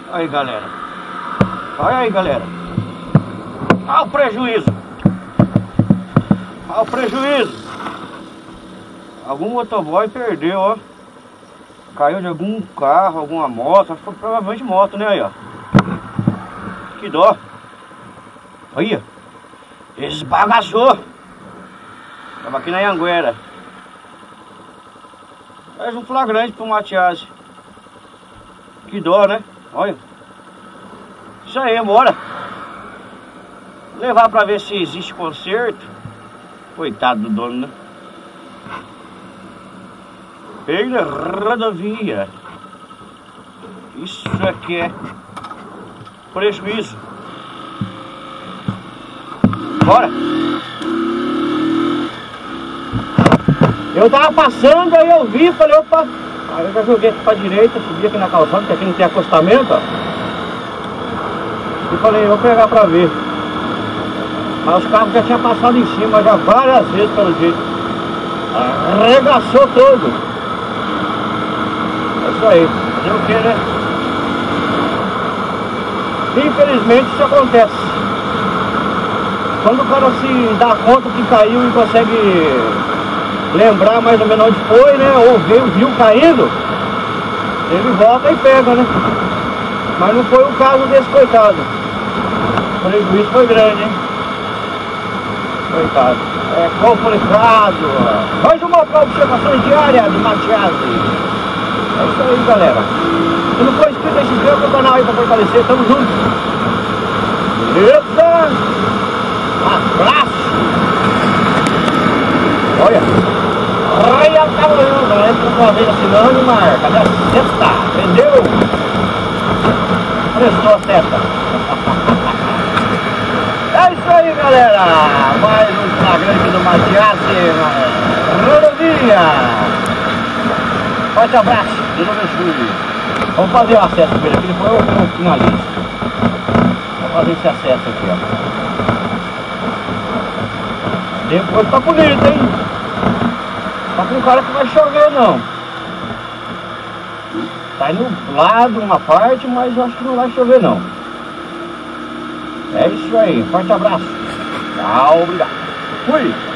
Aí, galera. Olha aí, galera. Olha o prejuízo. Olha o prejuízo. Algum motoboy perdeu, ó. Caiu de algum carro, alguma moto. Acho que foi provavelmente moto, né? Aí, ó. Que dó. Olha. Esbagaçou. Tava aqui na Anhanguera. Faz um flagrante pro Matias. Que dó, né? Olha. Isso aí, bora. Levar pra ver se existe conserto. Coitado do dono, né? Pega rodovia. Isso aqui é prejuízo. Bora. Eu tava passando, aí eu vi, falei, opa. Aí eu já joguei aqui pra direita, subi aqui na calçada, porque aqui não tem acostamento, ó. E falei, vou pegar pra ver. Mas os carros já tinham passado em cima, já várias vezes pelo jeito. Arregaçou todo. É isso aí. Fazer o que, né? Infelizmente isso acontece. Quando o cara se dá conta que caiu e consegue lembrar mais ou menos onde foi, né? Ou viu caindo, ele volta e pega, né? Mas não foi o caso desse coitado. O prejuízo foi grande, hein? Coitado. É complicado. Mais uma observação diária do Matias. É isso aí, galera. Se não for inscrito, se inscreva no canal aí pra fortalecer. Tamo junto. Beleza? Abraço. Olha. Olha o tamanho. Não entra uma vez assinando, mas cadê a seta? Entendeu? Prestou a seta. É isso aí, galera. Mais um flagrante do Matias na rodovia. Forte abraço. Deus abençoe. Vamos fazer o acesso dele aqui, depois eu finalizo. Vamos fazer esse acesso aqui, ó. Depois tá bonito, hein? Tá com cara que vai chover, não. Tá nublado uma parte, mas eu acho que não vai chover, não. É isso aí. Forte abraço. Tchau, obrigado. Fui.